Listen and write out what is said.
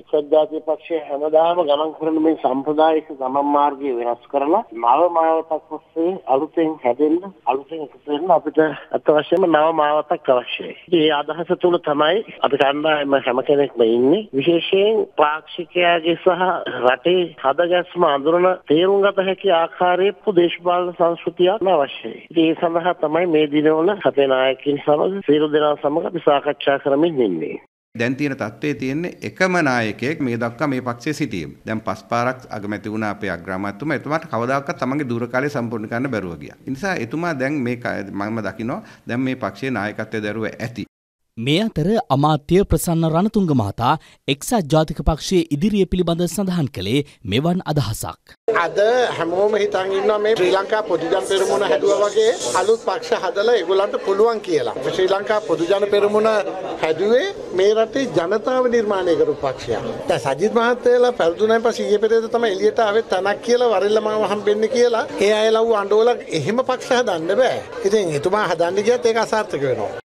එක්සත් ජාතික පක්ෂය හැමදාම ගමන් කරන මේ සම්ප්‍රදායික ගමන් මාර්ගය වෙනස් කරලා නව මාවතක් ඔස්සේ අලුතෙන් හැදෙන්න අලුතෙන් එකතු වෙන්න අපිට අත්‍යවශ්‍යම නව මාවතක් අවශ්‍යයි. මේ අදහස තුල තමයි අපි කණ්ඩායම හැම කෙනෙක්ම ඉන්නේ. විශේෂයෙන් පාක්ෂිකයාගේ සහ රටේ හදගැස්ම අඳුරන තේරුම් ගත හැකි ආකාරයේ දේශපාලන සංස්කෘතියක් අවශ්‍යයි. ඒ සඳහා තමයි මේ දිනවල අපේ නායකයින් සමග සියලු දෙනා සමග අපි සාකච්ඡා කරමින් ඉන්නේ. දැන් තියෙන තත්ත්වයේ තියෙන්නේ එකම නායකයෙක් මේ දක්වා මේ පක්ෂයේ සිටීම. දැන් පස් පාරක් අගමැති වුණා අපේ අග්‍රාමාත්‍යතුමා. එතුමාට කවදාකවත් තමන්ගේ දුර කාලය සම්පූර්ණ කරන්න බැරුව ගියා. ඒ නිසා එතුමා දැන් මේ මම දකිනවා දැන් මේ පක්ෂයේ නායකත්වයේ දරුව ඇති. මේ අතර අමාත්‍ය ප්‍රසන්න රණතුංග මහතා එක්සත් ජාතික පක්ෂයේ ඉදිරිය පිළිබඳ සඳහන් කළේ මෙවන් අදහසක්. අද හැමෝම හිතන් ඉන්නවා මේ ශ්‍රී ලංකා පොදු ජන පෙරමුණ හැදුවා වගේ අලුත් පක්ෂ හදලා ඒගොල්ලන්ට පුළුවන් කියලා. ශ්‍රී ලංකා පොදු ජන පෙරමුණ හැදුවේ මේ රටේ ජනතාව නිර්මාණය කරපු පක්ෂයක්. දැන් සජිත් මහත්තයලා පෙරදුනාන් පස්සේ ඊයේ පෙරේද තමයි එළියට ආවේ තනක් කියලා වරෙල්ල මාව හම්බෙන්නේ කියලා. ඒ අය ලව් අඬවල එහෙම පක්ෂ හදන්න බෑ. ඉතින් එතුමා හදන්න ගියත් ඒක අසාර්ථක වෙනවා.